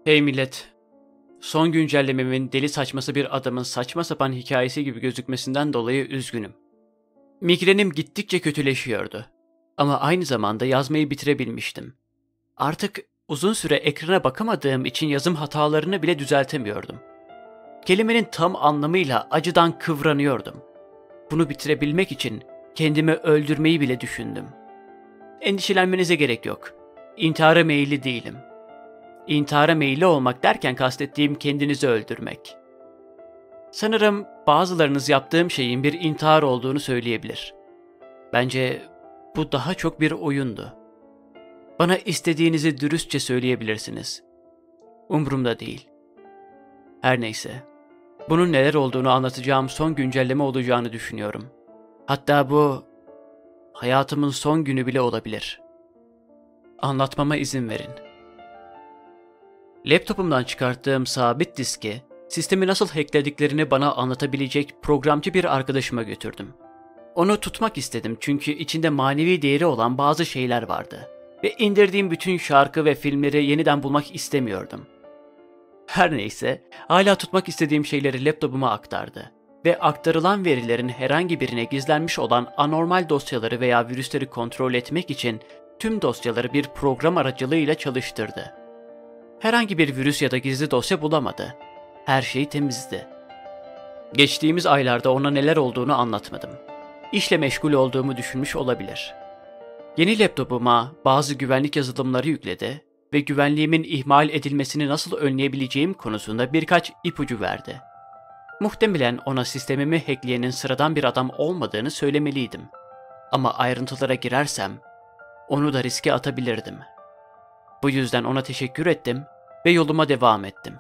Hey millet, son güncellememin deli saçması bir adamın saçma sapan hikayesi gibi gözükmesinden dolayı üzgünüm. Migrenim gittikçe kötüleşiyordu. Ama aynı zamanda yazmayı bitirebilmiştim. Artık uzun süre ekrana bakamadığım için yazım hatalarını bile düzeltemiyordum. Kelimenin tam anlamıyla acıdan kıvranıyordum. Bunu bitirebilmek için kendimi öldürmeyi bile düşündüm. Endişelenmenize gerek yok. İntihara meyilli değilim. İntihara meyilli olmak derken kastettiğim kendinizi öldürmek. Sanırım bazılarınız yaptığım şeyin bir intihar olduğunu söyleyebilir. Bence bu daha çok bir oyundu. Bana istediğinizi dürüstçe söyleyebilirsiniz. Umrumda değil. Her neyse. Bunun neler olduğunu anlatacağım son güncelleme olacağını düşünüyorum. Hatta bu hayatımın son günü bile olabilir. Anlatmama izin verin. Laptopumdan çıkarttığım sabit diski, sistemi nasıl hacklediklerini bana anlatabilecek programcı bir arkadaşıma götürdüm. Onu tutmak istedim çünkü içinde manevi değeri olan bazı şeyler vardı. Ve indirdiğim bütün şarkı ve filmleri yeniden bulmak istemiyordum. Her neyse, hala tutmak istediğim şeyleri laptopuma aktardı. Ve aktarılan verilerin herhangi birine gizlenmiş olan anormal dosyaları veya virüsleri kontrol etmek için tüm dosyaları bir program aracılığıyla çalıştırdı. Herhangi bir virüs ya da gizli dosya bulamadı. Her şey temizdi. Geçtiğimiz aylarda ona neler olduğunu anlatmadım. İşle meşgul olduğumu düşünmüş olabilir. Yeni laptopuma bazı güvenlik yazılımları yükledi ve güvenliğimin ihmal edilmesini nasıl önleyebileceğim konusunda birkaç ipucu verdi. Muhtemelen ona sistemimi hackleyenin sıradan bir adam olmadığını söylemeliydim. Ama ayrıntılara girersem onu da riske atabilirdim. Bu yüzden ona teşekkür ettim ve yoluma devam ettim.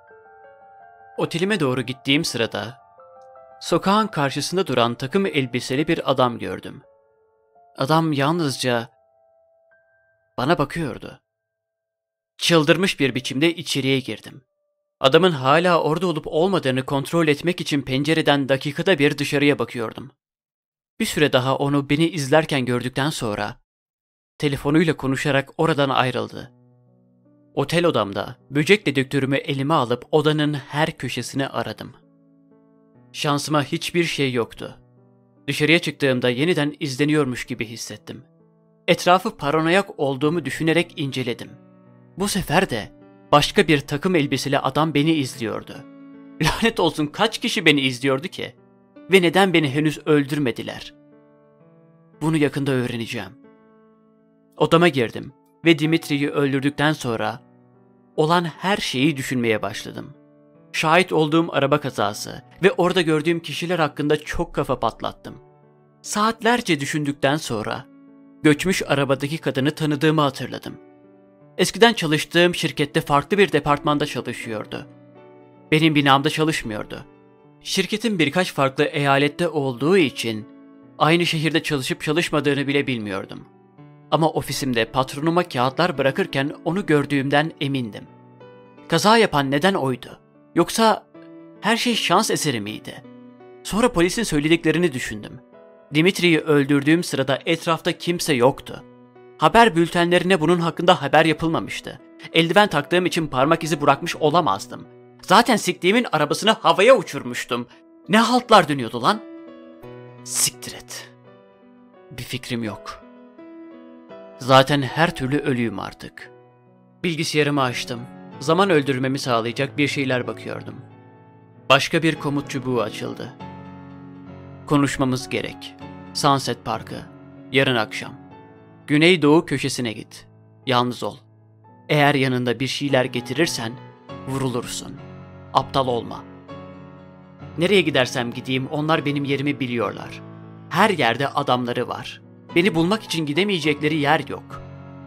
Otelime doğru gittiğim sırada sokağın karşısında duran takım elbiseli bir adam gördüm. Adam yalnızca bana bakıyordu. Çıldırmış bir biçimde içeriye girdim. Adamın hala orada olup olmadığını kontrol etmek için pencereden dakikada bir dışarıya bakıyordum. Bir süre daha onu beni izlerken gördükten sonra telefonuyla konuşarak oradan ayrıldı. Otel odamda böcek dedektörümü elime alıp odanın her köşesini aradım. Şansıma hiçbir şey yoktu. Dışarıya çıktığımda yeniden izleniyormuş gibi hissettim. Etrafı paranoyak olduğumu düşünerek inceledim. Bu sefer de başka bir takım elbiseli adam beni izliyordu. Lanet olsun, kaç kişi beni izliyordu ki? Ve neden beni henüz öldürmediler? Bunu yakında öğreneceğim. Odama girdim ve Dimitri'yi öldürdükten sonra olan her şeyi düşünmeye başladım. Şahit olduğum araba kazası ve orada gördüğüm kişiler hakkında çok kafa patlattım. Saatlerce düşündükten sonra göçmüş arabadaki kadını tanıdığımı hatırladım. Eskiden çalıştığım şirkette farklı bir departmanda çalışıyordu. Benim binamda çalışmıyordu. Şirketin birkaç farklı eyalette olduğu için aynı şehirde çalışıp çalışmadığını bile bilmiyordum. Ama ofisimde patronuma kağıtlar bırakırken onu gördüğümden emindim. Kaza yapan neden oydu? Yoksa her şey şans eseri miydi? Sonra polisin söylediklerini düşündüm. Dimitri'yi öldürdüğüm sırada etrafta kimse yoktu. Haber bültenlerine bunun hakkında haber yapılmamıştı. Eldiven taktığım için parmak izi bırakmış olamazdım. Zaten siktiğimin arabasını havaya uçurmuştum. Ne haltlar dönüyordu lan? Siktir et. Bir fikrim yok. Zaten her türlü ölüyüm artık. Bilgisayarımı açtım. Zaman öldürmemi sağlayacak bir şeyler bakıyordum. Başka bir komut çubuğu açıldı. Konuşmamız gerek. Sunset Parkı. Yarın akşam. Güneydoğu köşesine git. Yalnız ol. Eğer yanında bir şeyler getirirsen vurulursun. Aptal olma. Nereye gidersem gideyim onlar benim yerimi biliyorlar. Her yerde adamları var. Beni bulmak için gidemeyecekleri yer yok.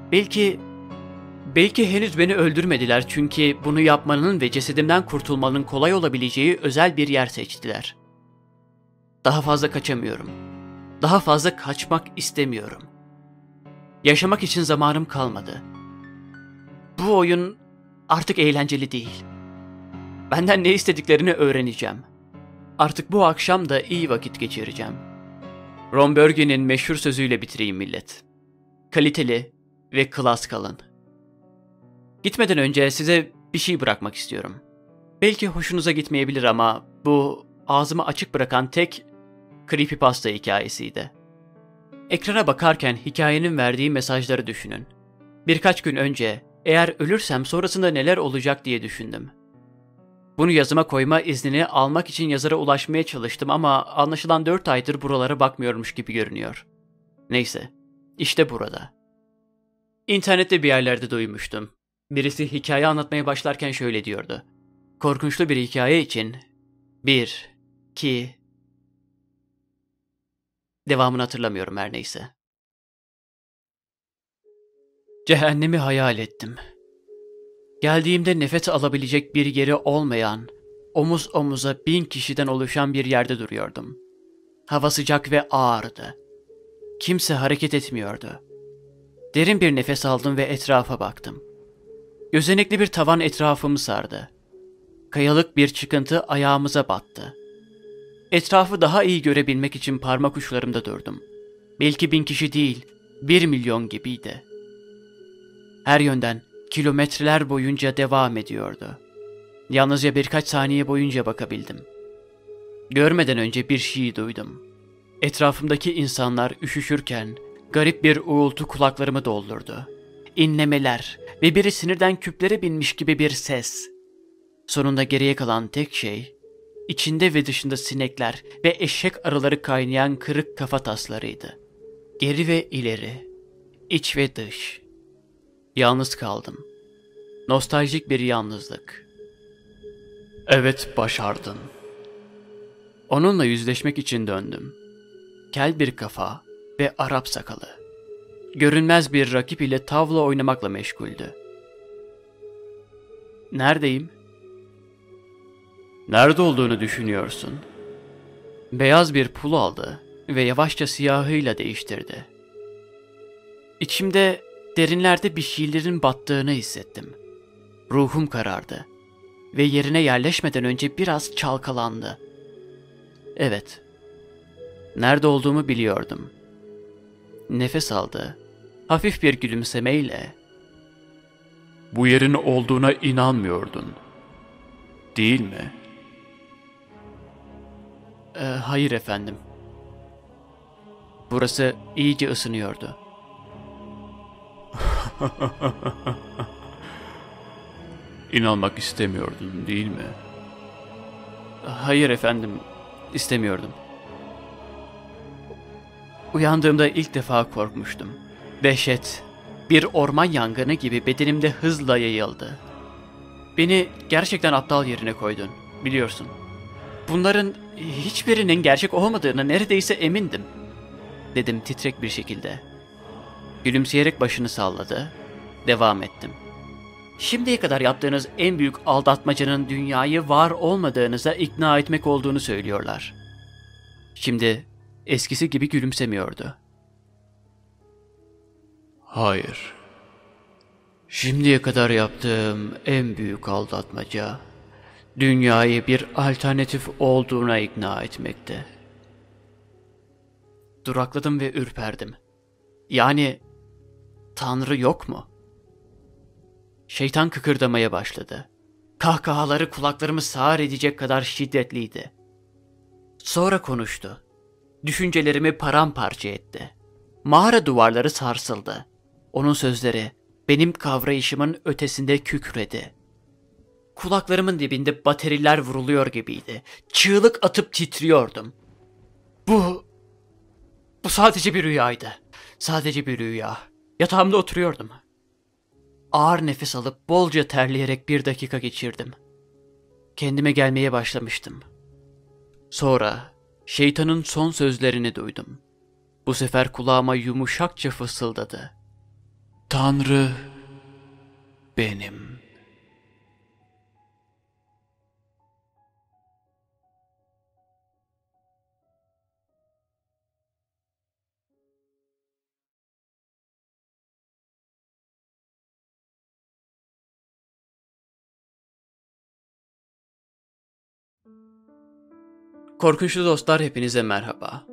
Belki henüz beni öldürmediler çünkü bunu yapmanın ve cesedimden kurtulmanın kolay olabileceği özel bir yer seçtiler. Daha fazla kaçamıyorum. Daha fazla kaçmak istemiyorum. Yaşamak için zamanım kalmadı. Bu oyun artık eğlenceli değil. Benden ne istediklerini öğreneceğim. Artık bu akşam da iyi vakit geçireceğim. Ron Burgundy'nin meşhur sözüyle bitireyim millet. Kaliteli ve klas kalın. Gitmeden önce size bir şey bırakmak istiyorum. Belki hoşunuza gitmeyebilir ama bu ağzımı açık bırakan tek creepypasta hikayesiydi. Ekrana bakarken hikayenin verdiği mesajları düşünün. Birkaç gün önce eğer ölürsem sonrasında neler olacak diye düşündüm. Bunu yazıma koyma iznini almak için yazara ulaşmaya çalıştım ama anlaşılan 4 aydır buralara bakmıyormuş gibi görünüyor. Neyse, işte burada. İnternette bir yerlerde duymuştum. Birisi hikaye anlatmaya başlarken şöyle diyordu. Korkunçlu bir hikaye için 1, 2... Devamını hatırlamıyorum her neyse. Cehennemi hayal ettim. Geldiğimde nefes alabilecek bir yeri olmayan, omuz omuza 1000 kişiden oluşan bir yerde duruyordum. Hava sıcak ve ağırdı. Kimse hareket etmiyordu. Derin bir nefes aldım ve etrafa baktım. Gözenekli bir tavan etrafımı sardı. Kayalık bir çıkıntı ayağımıza battı. Etrafı daha iyi görebilmek için parmak uçlarımda durdum. Belki 1000 kişi değil, 1 milyon gibiydi. Her yönden kilometreler boyunca devam ediyordu. Yalnızca birkaç saniye boyunca bakabildim. Görmeden önce bir şey duydum. Etrafımdaki insanlar üşüşürken garip bir uğultu kulaklarımı doldurdu. İnlemeler ve biri sinirden küplere binmiş gibi bir ses. Sonunda geriye kalan tek şey, içinde ve dışında sinekler ve eşek arıları kaynayan kırık kafa taslarıydı. Geri ve ileri, iç ve dış. Yalnız kaldım. Nostaljik bir yalnızlık. Evet, başardın. Onunla yüzleşmek için döndüm. Kel bir kafa ve Arap sakalı. Görünmez bir rakip ile tavla oynamakla meşguldü. Neredeyim? Nerede olduğunu düşünüyorsun? Beyaz bir pul aldı ve yavaşça siyahıyla değiştirdi. İçimde derinlerde bir şeylerin battığını hissettim. Ruhum karardı ve yerine yerleşmeden önce biraz çalkalandı. Evet, nerede olduğumu biliyordum. Nefes aldı, hafif bir gülümsemeyle. Bu yerin olduğuna inanmıyordun, değil mi? Hayır efendim. Burası iyice ısınıyordu. İnanmak istemiyordun, değil mi? Hayır efendim, istemiyordum. Uyandığımda ilk defa korkmuştum. Dehşet, bir orman yangını gibi bedenimde hızla yayıldı. Beni gerçekten aptal yerine koydun, biliyorsun. Bunların hiçbirinin gerçek olmadığına neredeyse emindim, dedim titrek bir şekilde. Gülümseyerek başını salladı, devam ettim. Şimdiye kadar yaptığınız en büyük aldatmacanın dünyayı var olmadığınıza ikna etmek olduğunu söylüyorlar. Şimdi eskisi gibi gülümsemiyordu. Hayır. Şimdiye kadar yaptığım en büyük aldatmaca, dünyayı bir alternatif olduğuna ikna etmekte. Durakladım ve ürperdim. Yani Tanrı yok mu? Şeytan kıkırdamaya başladı. Kahkahaları kulaklarımı sağır edecek kadar şiddetliydi. Sonra konuştu. Düşüncelerimi paramparça etti. Mağara duvarları sarsıldı. Onun sözleri benim kavrayışımın ötesinde kükredi. Kulaklarımın dibinde bateriler vuruluyor gibiydi. Çığlık atıp titriyordum. Bu sadece bir rüyaydı. Sadece bir rüya. Yatağımda oturuyordum. Ağır nefes alıp bolca terleyerek 1 dakika geçirdim. Kendime gelmeye başlamıştım. Sonra şeytanın son sözlerini duydum. Bu sefer kulağıma yumuşakça fısıldadı. Tanrı benim. Korkunçlu dostlar, hepinize merhaba.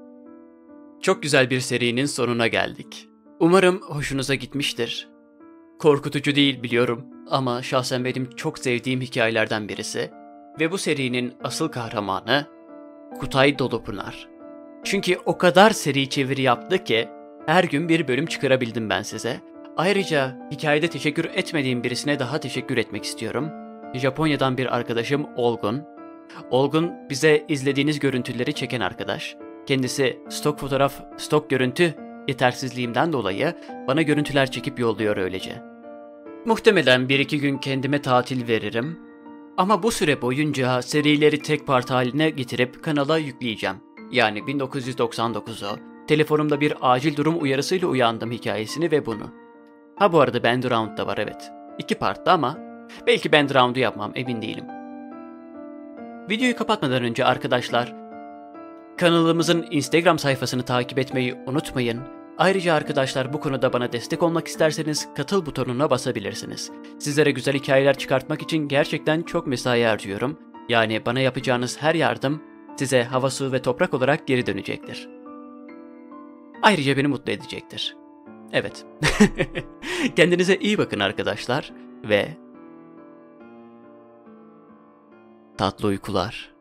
Çok güzel bir serinin sonuna geldik. Umarım hoşunuza gitmiştir. Korkutucu değil biliyorum ama şahsen benim çok sevdiğim hikayelerden birisi ve bu serinin asıl kahramanı Kutay Dolupınar. Çünkü o kadar seri çeviri yaptı ki her gün bir bölüm çıkarabildim ben size. Ayrıca hikayede teşekkür etmediğim birisine daha teşekkür etmek istiyorum. Japonya'dan bir arkadaşım Olgun. Olgun bize izlediğiniz görüntüleri çeken arkadaş. Kendisi stok fotoğraf, stok görüntü yetersizliğimden dolayı bana görüntüler çekip yolluyor öylece. Muhtemelen 1-2 gün kendime tatil veririm. Ama bu süre boyunca serileri tek part haline getirip kanala yükleyeceğim. Yani 1999'u, telefonumda bir acil durum uyarısıyla uyandım hikayesini ve bunu. Ha bu arada Band Around da var evet. 2 partta ama belki Band Around'u yapmam emin değilim. Videoyu kapatmadan önce arkadaşlar, kanalımızın Instagram sayfasını takip etmeyi unutmayın. Ayrıca arkadaşlar bu konuda bana destek olmak isterseniz katıl butonuna basabilirsiniz. Sizlere güzel hikayeler çıkartmak için gerçekten çok mesai harcıyorum. Yani bana yapacağınız her yardım size hava, su ve toprak olarak geri dönecektir. Ayrıca beni mutlu edecektir. Evet. Kendinize iyi bakın arkadaşlar ve tatlı uykular.